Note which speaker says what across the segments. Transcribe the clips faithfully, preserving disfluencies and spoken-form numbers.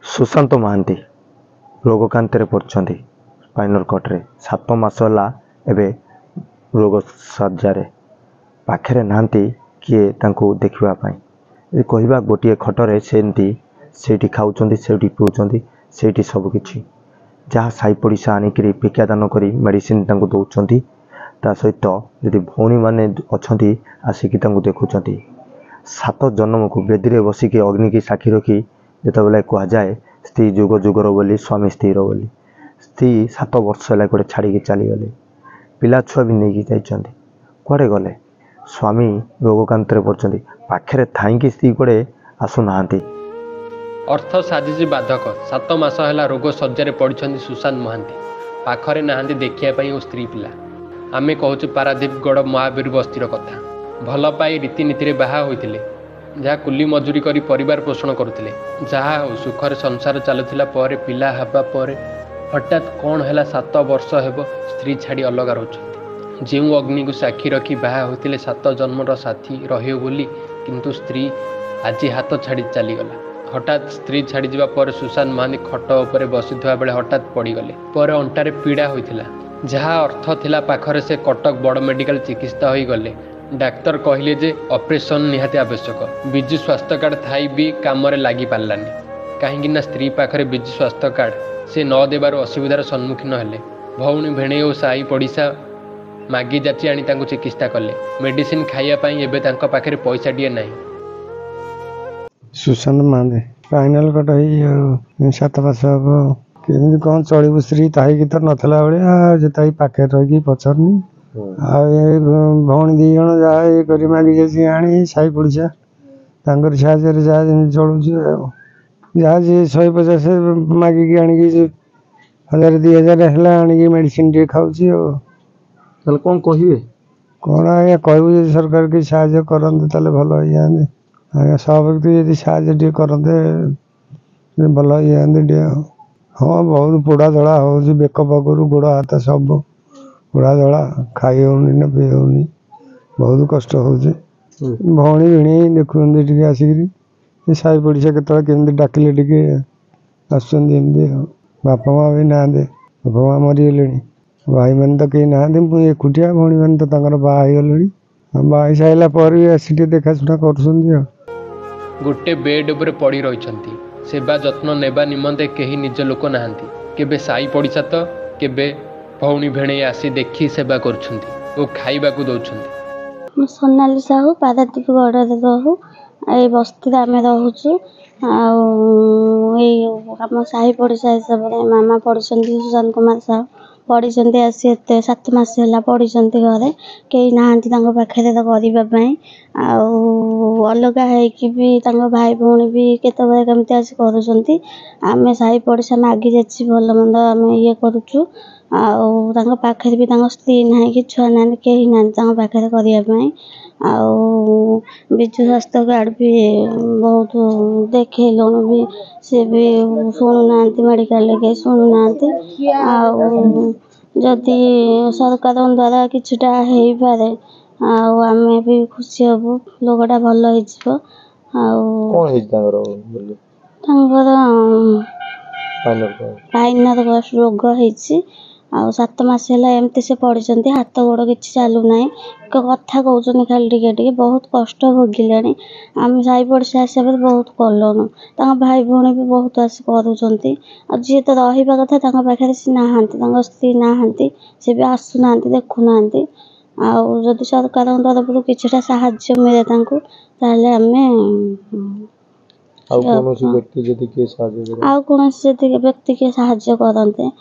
Speaker 1: सुशांत महांती रोगकांतिर पड़छंती स्पाइनल कट्रे सात मास होला एबे रोग सज्जारे पाखरे नांती किए तांको देखिबा पाई कहवा गोटे खटरे सेमती सेठी खाउछंती सेठी पिउछंती सेठी सब किछि जहाँ साई पड़िशा आनिकरी भिक्षादान करी मेडिसिन तांको दउछंती ता सहित यदि भौणी माने अछंती आसिकी तांको देखुछंती सात जन्म को बेदी बसिकी अग्नि की साक्षी रखी जिते कह जाए स्त्री जुग जुगर बोली स्वामी स्त्री बोली स्त्री सात वर्ष है गोटे छाड़ी चलीगले पिला छुआ भी नहीं जाइंट कड़े गले स्वामी रोगकांतर पड़ते पाखे थी स्त्री कड़े आसुना
Speaker 2: अर्थ साजिश बाधक सात मास है रोग सज्जार पड़ते सुशांत महांती पाखरे नहांती देखिया और स्त्री पिला आमे कहूँ पारादीप गड़ महावीर बस्तीर कथा भल पाई रीतिनीति बाहा होते जहाँ कुली मजूरी करी परिवार पोषण करुले जहाँ सुखर संसार चलुला पर पिला हवा पर हठात कौन है सात वर्ष हेब स्त्री छाड़ी अलग रोचते जो अग्नि को साक्षी रखी बाहा होते सात जन्मर साथी रही बोली किंतु स्त्री आज हाथ छाड़ी चलीगला हठात स्त्री छाड़ी जावा पर सुशांत महांती खट उपर बसीथा बेले हठात पड़गले पर अंटारे पीड़ा होता जहाँ अर्थ थिला पाखरे से कटक बड़ मेडिकल चिकित्सा हो गले डाक्तर कहले जे ऑपरेशन निहाती आवश्यक विजु स्वास्थ्य कार्ड थाई भी काम लगी पार्लानी कहीं स्त्री पाखरे विजु स्वास्थ्य कार्ड से न देवार असुविधार सम्मुखीन हेले भौणी भेणे और साई पड़िशा मागी जाची आनी तांको चिकित्सा कले मेडिसिन खाइबा एबे तांको पाखरे पैसा दिए नहीं।
Speaker 3: सुशांत महांती फाइनल कट हो सात मास हम केमी कौन चलू स्त्री ताही तो नथला भाया जो पाखे रही पचरनी भौणी दी जन जहाँ ये कर मागिक आनी साई पड़िशा तर साहय जहाँ चलुच जहाँ जी शहे पचास मागिक आणिक हजार दी हजार है आणिक मेडिसिन टे खाऊँ
Speaker 1: कौन कहे
Speaker 3: कौन आज्ञा कहूँ सरकार कि साहय करते ताले भल हो जाते आज्ञा सब व्यक्ति यदि साहय टे करते भल हो जाते टे हाँ बहुत पोड़ा जड़ा हो बेक पाखर गोड़ हाथ सब पोड़ा जड़ा खाई होनी ना पी होनी बहुत कष्ट हो भौणी भिणी देखुंत टे आसिक साई पड़िशा के केमती डाकिले टे आसमती बापा माँ भी ना बापा माँ मरीगले भाई मैंने तो कहीं ना मुझे एकुटिया भौणी मैंने तो बाहर बाहा सारा पर भी आसी देखाशुना कर
Speaker 2: गोटे बेड उपर पड़ी रही सेवा जत्न नेबा निमंते कहीं निज लोक नहांती केबे साई पड़िशा तो केबे भौणी भेणे आसी देखी सेवा कर खाइबा को दौरान
Speaker 4: सोनाली साहू पारादीप गड़ रहू ये बस्ती आम रोचु आम साही पड़िशा हिसाब से मामा पढ़ी सुशांत कुमार साहू पढ़ी आसी एत सात मास है पढ़ी घरे कई नहांती पाखे तो करने अलग हो भाई भौणी भी केतबे केमती आसी करुँच आम साही पड़िशा मागी जाची भल मंद आम ये करुचु पाखे भी स्त्री ना कि छुआ ना कहीं ना पाखे करने विजु स्वास्थ्य कार्ड भी बहुत देखलुणु भी सी भी शुणुना मेडिकल के शुणुना जदि सरकार द्वारा किछटा हो पारे आम भी खुशी हबु लोकटा भल पाइनर रोग होती आ सात मास है एमती से पढ़ी हाथ गोड़ कि चलूना कथा कहते खाली टिके टिके बहुत कष्ट भोगिले आम साई पड़िशा हिसाब से बहुत कलुन भाई भौणी भी बहुत आस कर जी तो रहा कथा पाखे सी ना स्त्री ना सी भी आसुना देखुना आदि सरकार तरफ कि साहाय्य मिले आम कौन व्यक्ति किए साहाय्य करते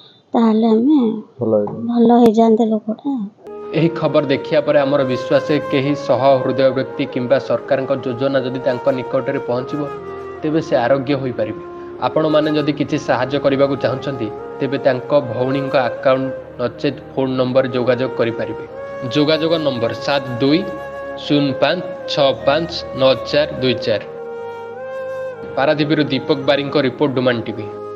Speaker 4: भल हो जाते लोकटा।
Speaker 2: यही खबर देखिया पर आमर विश्वास कहीं सह हृदय व्यक्ति किंबा सरकार योजना जदि निकट में पहुँचब तेबे से आरोग्य हो पारे आपण मैंने जदि किसी साहाय्य करने को चाहते तेबे भौणी अकाउंट नचेत फोन नंबर जोगाजोग करें जोगाजोग नंबर सात दुई शून्य पाँच छ पाँच नौ चार दुई चार। पारादीप दीपक बारी रिपोर्ट डुमान टीवी।